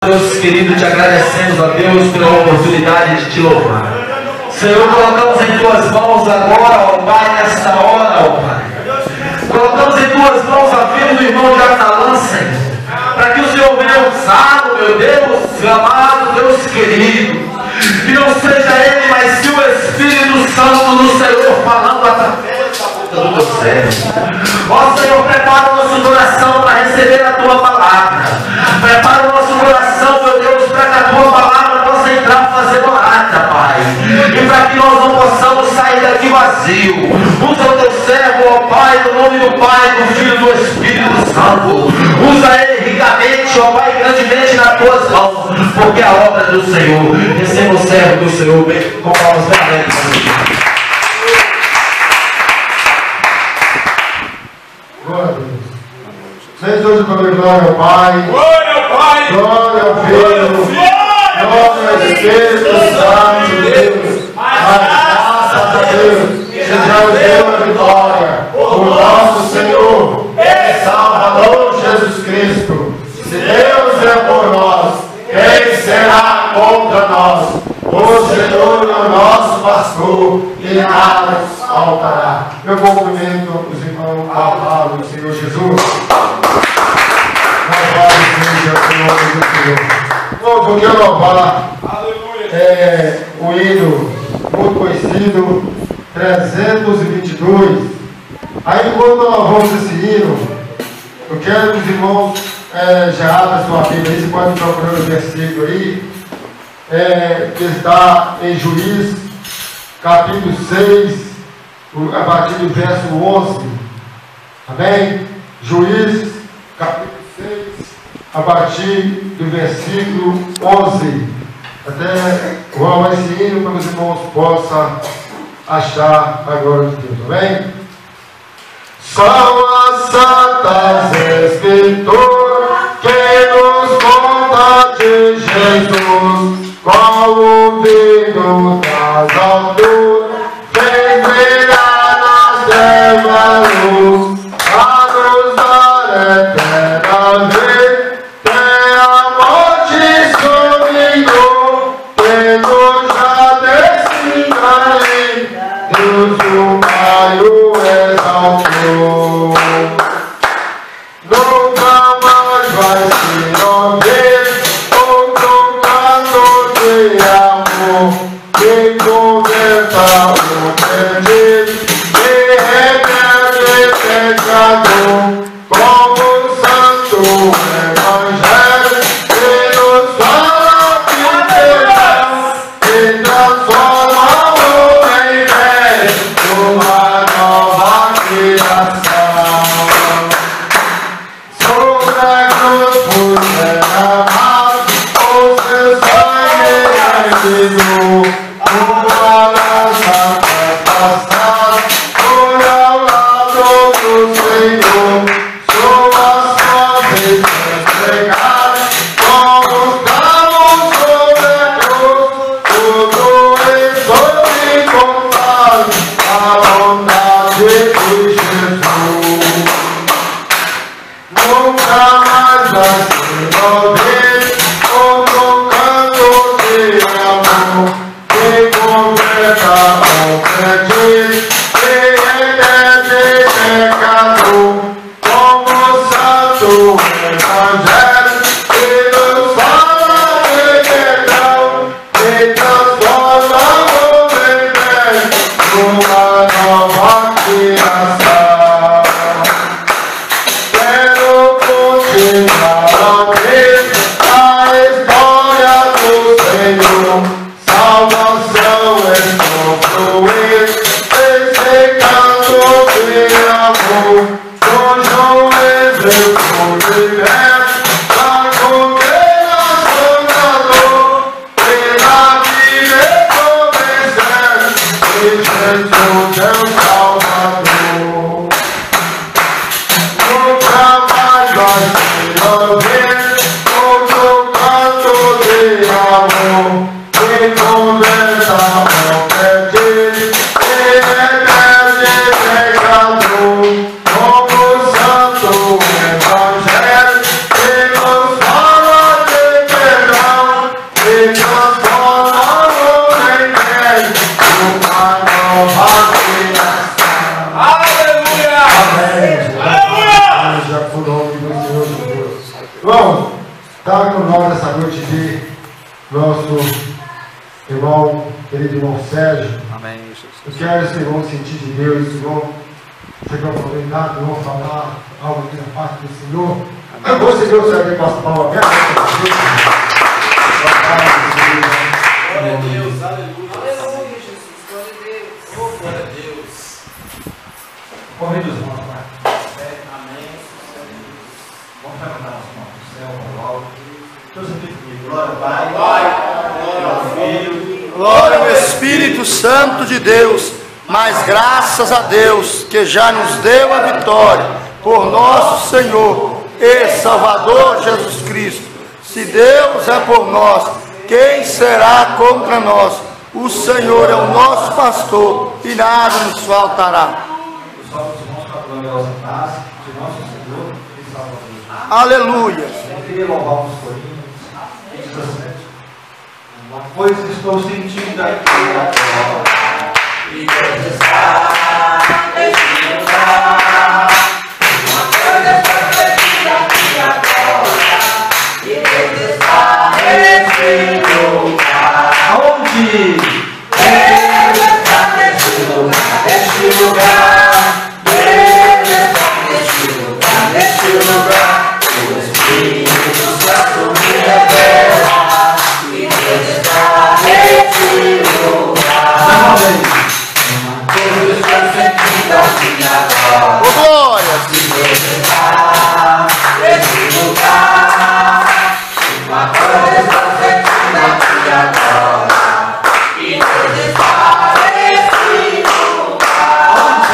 Deus querido, te agradecemos, ó Deus, pela oportunidade de te louvar. Senhor, colocamos em tuas mãos agora, ó Pai, nesta hora, ó Pai. Colocamos em tuas mãos a vida do irmão de Atalã, Senhor, para que o Senhor venha usá-lo, meu Deus, amado Deus querido. Que não seja ele, mas sim o Espírito Santo do Senhor falando através da boca do teu servo. Ó Senhor, prepara o nosso coração para receber a tua palavra. Prepara o nosso coração, meu Deus, para que a tua palavra possa entrar e fazer morada, Pai. E para que nós não possamos sair daqui vazio. Usa o teu servo, ó Pai, no nome do Pai, do Filho e do Espírito Santo. Usa ele ricamente, ó Pai, grandemente nas tuas mãos, porque a obra é do Senhor. Receba o servo do Senhor, bem, com palmas bem alegres. Glória a Deus. Seja hoje comigo, glória ao Pai. Glória ao Pai. Glória ao Filho. Glória ao Espírito Santo de Deus. Mas graças a Deus, seja o Deus da vitória, o nosso Senhor e Salvador Jesus Cristo. Se Deus é por nós, quem será contra nós? O Senhor é o nosso pastor e nada nos faltará. Eu cumprimento os irmãos ao lado do Senhor Jesus. Louvado seja o nome do Senhor. Vou que louvar o hino muito conhecido, 322. Aí, quando nós louvamos esse hino, eu quero que os irmãos já abram sua Bíblia aí, você pode procurar o versículo aí, que está em Juízes, capítulo 6, a partir do verso 11. Amém? Juízes, capítulo 6, a partir do versículo 11. Até vamos esse hino para que os irmãos possam achar a glória de Deus. Amém? São as santas escrituras que nos conta de Jesus, como vindo das alturas, fez brilhar nas trevas luz, a nos dar eterna vida. Tem a morte dominou, Pedro já desce Deus o Pai o exaltou. Nunca mais vai se ouvir outro canto de amor que converta o perdido e remete pecador, como o santo evangelho que nos fala de perdão e transforma o homem velho numa nova criação. Sobre a cruz por derramado, o seu sangue rendido, uma lança passada, foi ao lado do Senhor. Suas costas entregadas, colocamos sobre a cruz, tudo isso me contado, a bondade de Jesus. Nunca mais vai se ouvir outro canto de amor Irmãos, estava com nós essa noite de nosso irmão, querido irmão Sérgio. Amém, Jesus. Eu quero esse irmão sentir de Deus, irmão. Você quer aproveitar, irmão, falar algo aqui na parte do Senhor? Eu vou seguir o Senhor com as palmas abertas. Glória a Deus, aleluia. Aleluia, Jesus. Glória a Deus. Oh, glória a Deus. Convido os irmãos, Pai. Amém. Vamos levantar as mãos do céu, ao alto. Deus é comigo. Glória ao Pai. Glória ao Filho. Glória ao Espírito Santo de Deus, mas graças a Deus que já nos deu a vitória por nosso Senhor e Salvador Jesus Cristo. Se Deus é por nós, quem será contra nós? O Senhor é o nosso pastor e nada nos faltará. Os nossos irmãos com a gloriosa paz de nosso Senhor e Salvador. Aleluia. Eu queria louvar os corinhos. Diz assim: uma coisa estou sentindo aqui agora, E Deus está neste lugar. Uma coisa está sentindo aqui agora. E Deus está neste lugar. aonde? Deus está neste lugar, neste lugar. Deus está neste lugar, neste lugar. O Espírito Santo me revela. E Deus está neste lugar. Uma coisa estou sentindo aqui agora. Ô glória. Deus está neste lugar. Uma coisa estou sentindo aqui agora. E Deus está neste lugar.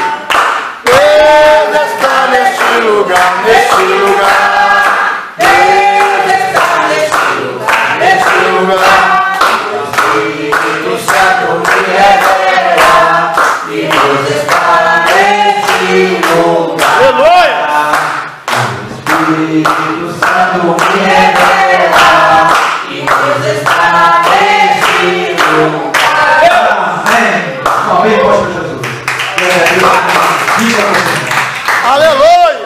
Deus está neste lugar, neste lugar, Deus está neste lugar, neste lugar. O Espírito Santo me revela. E Deus está neste lugar. aleluia. O Espírito Santo me revela. E Deus está neste lugar. Amém. Amém, Pastor Jesus. Diga você. Aleluia.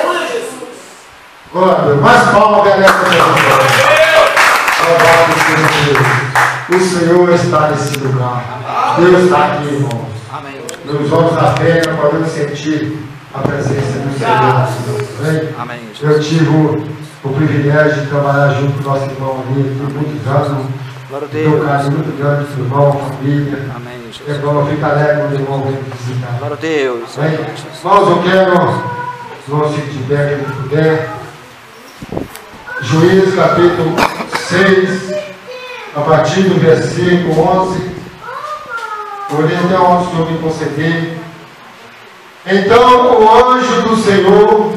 Glória, mais palmas, galera. Louvado seja Deus. O Senhor está nesse lugar. Deus está aqui, irmãos. Amém. Nos olhos da fé, nós podemos sentir a presença do Senhor. Amém? Amém. Eu tive o privilégio de trabalhar junto com o nosso irmão ali por muitos anos. Glória a Tenho um Deus. carinho muito grande do irmão, família. Amém, É Jesus. bom, eu fico alegre quando o irmão vem me visitar. Glória a Deus. Amém? Irmãos, eu quero, irmão, se tiver, que ele puder, Juízes capítulo 6, a partir do versículo 11, orei até onde o Senhor me conceder. Então o anjo do Senhor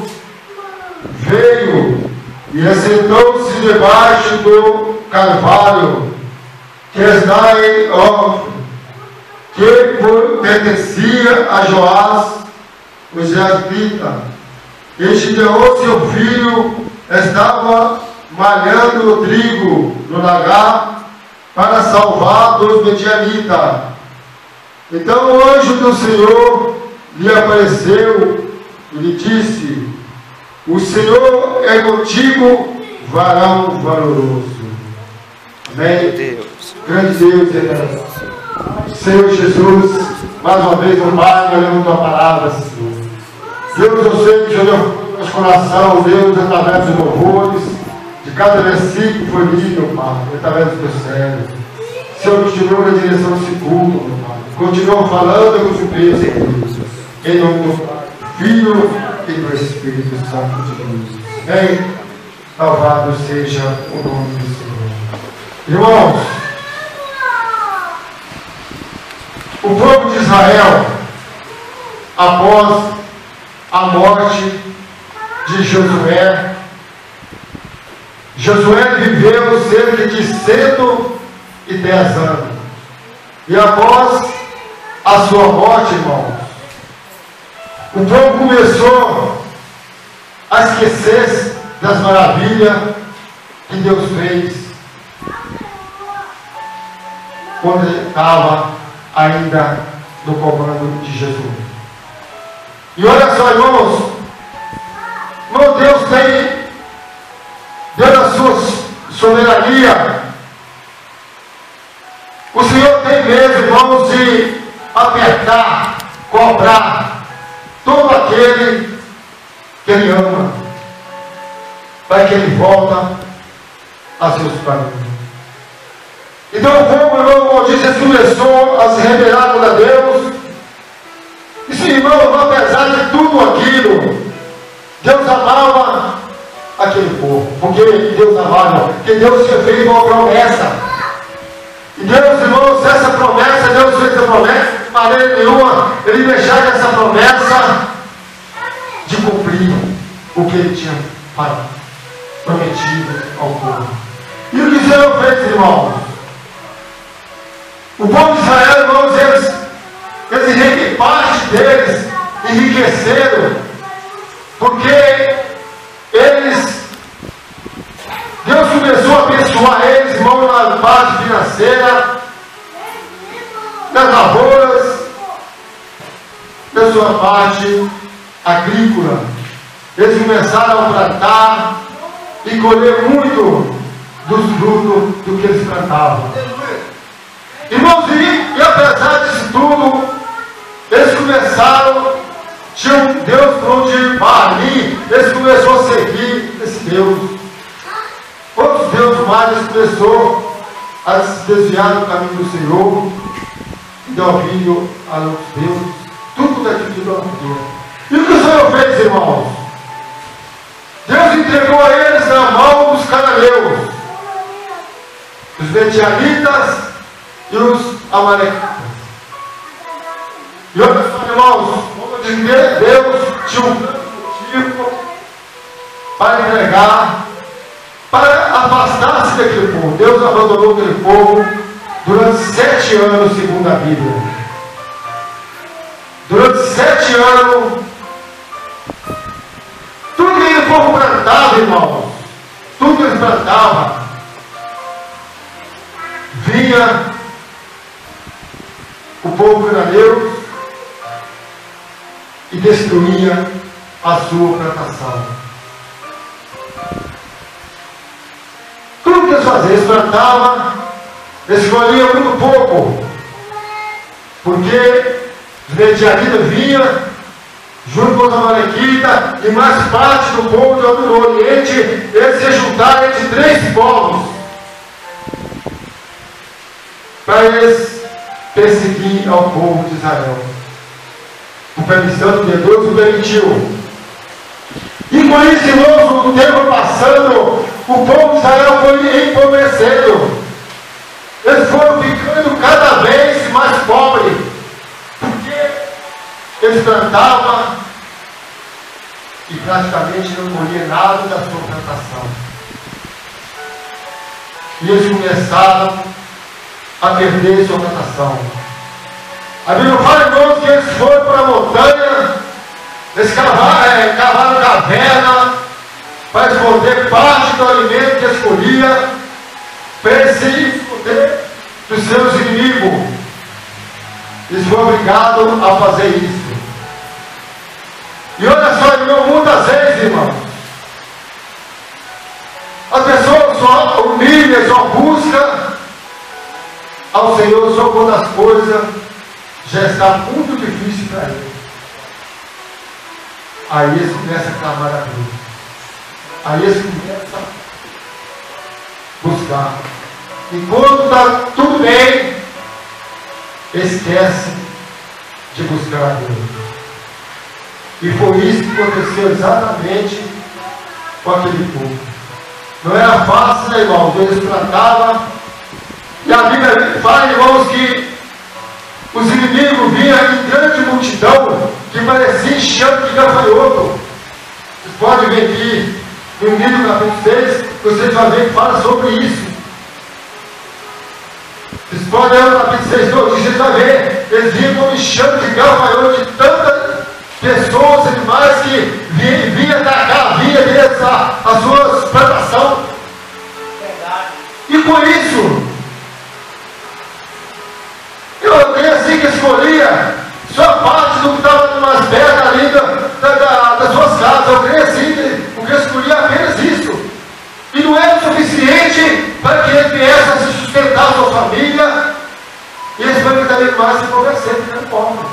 veio e assentou-se debaixo do carvalho que está em Ofra, que pertencia a Joás, o Jazbita. E Gideão, seu filho, estava malhando o trigo no lagar para salvar dos medianitas. Então o anjo do Senhor lhe apareceu e lhe disse: o Senhor é contigo, varão valoroso. Amém? Deus. Grande Deus, eterno. Senhor Jesus, mais uma vez, o Pai, olhando tua palavra, Senhor. Deus, eu sei que o Senhor nosso coração, Deus, através dos louvores, de cada versículo que foi lido, Pai, através do teu cérebro. Senhor, continua na direção desse culto, meu Pai. Continua falando com surpresa, Deus. Em nome do Pai, Filho e do Espírito Santo de Deus. Amém? Louvado seja o nome do Senhor. Irmãos, o povo de Israel, após a morte de Josué, Josué viveu cerca de 110 anos. E após a sua morte, irmãos, o povo começou a esquecer das maravilhas que Deus fez quando ele estava ainda no comando de Jesus. E olha só, irmãos, Deus tem soberania. O Senhor tem mesmo, irmãos, de apertar, cobrar todo aquele que Ele ama, para que Ele volta a seus caminhos. Então o povo, irmão, como disse, começou a se rebelar contra Deus. E sim, irmão, apesar de tudo aquilo, Deus amava aquele povo, porque Deus amava, porque Deus tinha feito uma promessa. E Deus, irmãos, essa promessa, Deus fez a promessa, de maneira nenhuma Ele deixava essa promessa de cumprir o que Ele tinha prometido ao povo. E o que o Senhor fez, irmãos? O povo de Israel, irmãos, eles parte deles enriqueceram, porque Deus começou a abençoar eles, irmão, na parte financeira, nas lavouras, na sua parte agrícola. Eles começaram a plantar e colher muito dos frutos do que eles plantavam. Irmãos, e apesar disso tudo, eles começaram, tinham Deus para onde ir ali, eles começaram a seguir esse Deus. Outros deuses mais, eles começaram a se desviar do caminho do Senhor, e dar ouvido a outros deuses, tudo daquilo que Deus deu. E o que o Senhor fez, irmãos? Deus entregou a eles na mão dos cananeus, os medianitas e os amalequitas. E olha só, irmãos, Deus tinha um motivo para entregar, para afastar-se daquele povo. Deus abandonou aquele povo durante 7 anos, segundo a Bíblia. Durante 7 anos, tudo que aquele povo plantava, irmãos, tudo que eles plantavam, vinha o povo cananeu e destruía a sua plantação. Tudo que eles faziam, eles plantavam, eles colhiam muito pouco, porque os medianitas vinham junto com os amalequitas, e mais parte do povo do Oriente, eles se juntaram entre 3 povos para eles perseguir ao povo de Israel. Por permissão de Deus o permitiu. E com isso, irmãos, o tempo passando, o povo de Israel foi empobrecendo. Eles foram ficando cada vez mais pobres, porque eles plantavam e praticamente não colhiam nada da sua plantação. E eles começaram a perder sua plantação. A Bíblia fala, irmãos, que eles foram para a montanha, eles cavaram caverna para esconder parte do alimento que eles colhiam, para eles se esconder dos seus inimigos. Eles foram obrigados a fazer isso. E olha só, irmão, muitas vezes, irmãos, as pessoas só humilham, só buscam ao Senhor só quando as coisas já estão muito difíceis para eles. Aí eles começam a clamar a Deus. Aí eles começam a buscar. E quando está tudo bem, esquecem de buscar a Deus. E foi isso que aconteceu exatamente com aquele povo. Não era fácil, né, irmão? Eles plantavam. E a Bíblia fala, irmãos, que os inimigos vinham em grande multidão, que parecia enxame de gafanhoto. Vocês podem ver aqui no livro capítulo 6, vocês vão ver que fala sobre isso. Vocês podem ler o capítulo 6, vocês vão ver, eles vinham como enxame de gafanhoto, de tantas pessoas, animais que vinham atacar, vinham deles as suas plantações. E com isso, eu creio assim que escolhia só parte do que estava mais perto ali das suas casas. Eu creio assim, porque eu escolhia apenas isso. E não era o suficiente ali para que ele viesse a se sustentar a sua família. E eles vão cada vez mais se conversando, ficando pobres.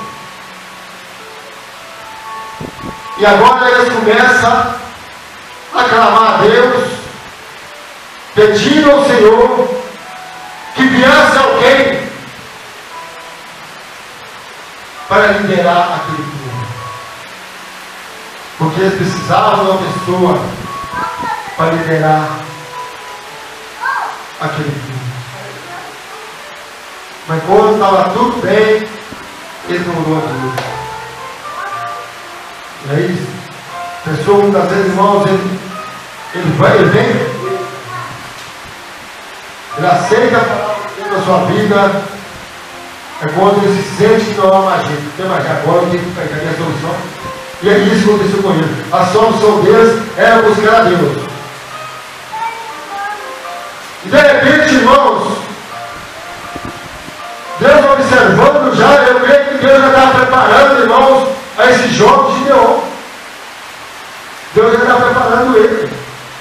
E agora eles começam a clamar a Deus, pedindo ao Senhor que viesse alguém para liderar aquele povo. Porque eles precisavam de uma pessoa para liderar aquele povo. Mas quando estava tudo bem, ele não mudou tudo. Não é isso? A pessoa, muitas vezes, irmãos, ele vem, ele aceita a palavra de Deus na sua vida, é quando ele se sente que não há mais jeito. Não tem mais jeito, agora eu tenho que pegar a minha solução. E é isso que aconteceu com ele. A solução deles era buscar a Deus. E de repente, irmãos, Deus observando já, eu creio que Deus já está preparando, irmãos, a esses jovens de Gideon. Deus já está preparando ele.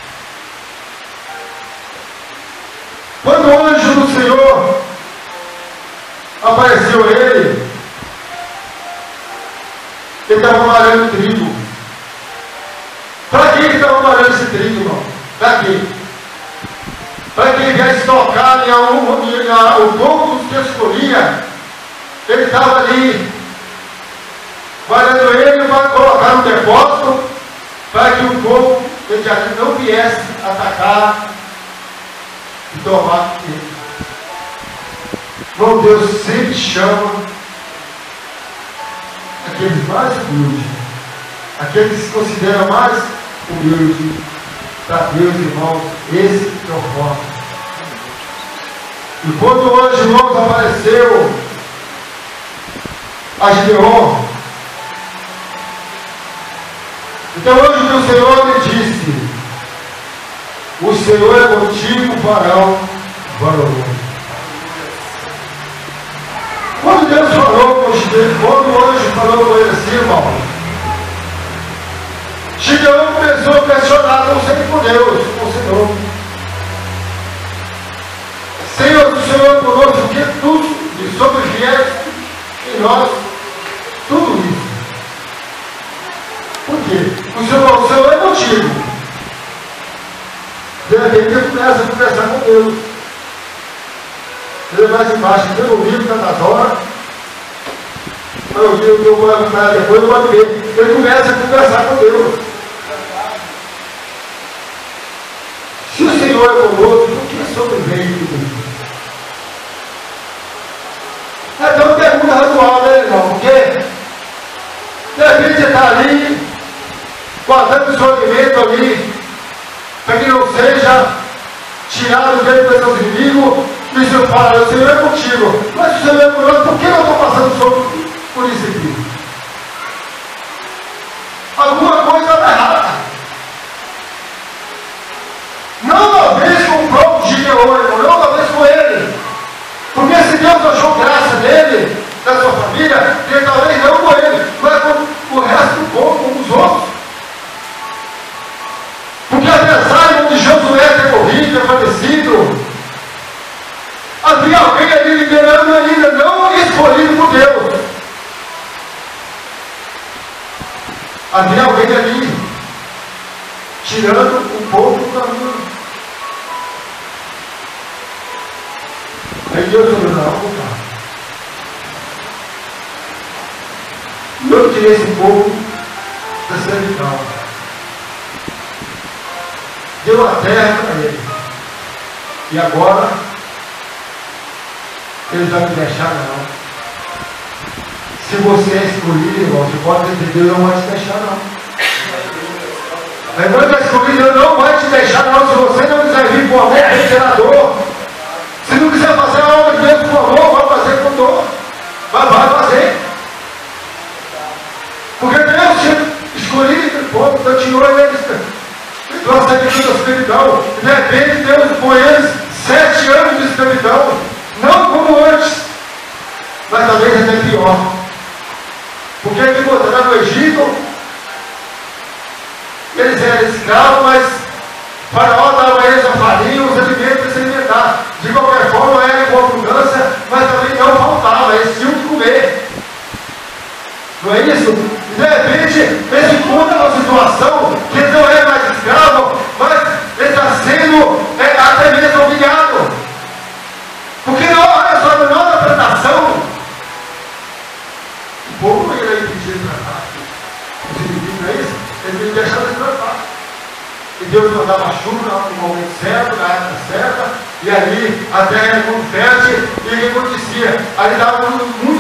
Quando o anjo do Senhor apareceu a ele estava malhando trigo. Para que ele estava malhando esse trigo, irmão? Para quê? Para que ele viesse tocar o pouco dos que escolhia. Ele estava ali malhando ele para colocar no depósito, para que o povo não viesse atacar e tomar ele. Bom, Deus sempre chama aqueles mais humildes, aqueles que se consideram mais humildes, para Deus, irmãos, esse é o foco. E quando o anjo, irmãos, apareceu a Gideon, então o anjo do Senhor me disse: o Senhor é contigo, varão valoroso. Quando Deus falou com Gideon, quando o anjo falou com ele assim, irmão, Gideon começou a questionar, não sei com Deus, com o Senhor. Senhor, o Senhor é conosco, porque tudo, e sobre os fiéis, em nós, tudo isso. Por quê? O Senhor é contigo. De repente ele começa a conversar com Deus. Ele vai embaixo, pelo livro, tantas horas. Eu digo que eu vou acompanhar depois, eu vou ver. Ele começa a conversar com Deus. Se o Senhor é conosco, por que sobreveio tudo isso? É uma pergunta razoável, né, irmão? Porque de repente você está ali, guardando o seu alimento ali, para que não seja tirado dentro dos seus inimigos, e o Senhor fala: o Senhor é contigo. Mas se o Senhor é conosco, por que eu estou passando por isso aqui? Alguma coisa está errada. Não talvez com o próprio Gideon, não talvez com ele. Porque se Deus achou graça nele, da sua família, ele talvez não com ele, mas com o resto do povo, com os outros. Porque apesar de Josué ter morrido, ter falecido, havia alguém ali liderando ainda, não escolhido por Deus. Havia alguém ali, tirando o povo do caminho. Aí Deus falou: não, cara. Eu tirei esse povo da servidão. Deu a terra para ele. E agora, ele vai me deixar não. Se você é escolhido, irmão, você pode ter Deus não vai te deixar não. A irmã está escolhida, não vai te deixar não. Se você não quiser vir com amor regenerador, se não quiser fazer a obra de Deus com amor, vai fazer com dor. Vai fazer. Porque Deus tinha escolhido o povo, então tirou eles. Então a servidão da escravidão. E de repente Deus põe eles 7 anos de escravidão. Não como antes, mas talvez até pior. Porque aqui botaram no Egito, eles eram escravos, mas Faraó dava a eles a tinha os alimentos para se alimentar. De qualquer forma, era com abundância, mas também não faltava, eles tinham que comer. Não é isso? E de repente, ele encontra uma situação que ele não é mais escravo, mas ele está sendo até mesmo obrigado. Porque olha só, na nossa plantação, o povo não ia pedir plantar. Os inimigos, não é isso? Eles iam deixar de plantar. E Deus mandava chuva no momento certo, na época certa, e ali a terra era muito fértil, e o que acontecia? Ali dava muito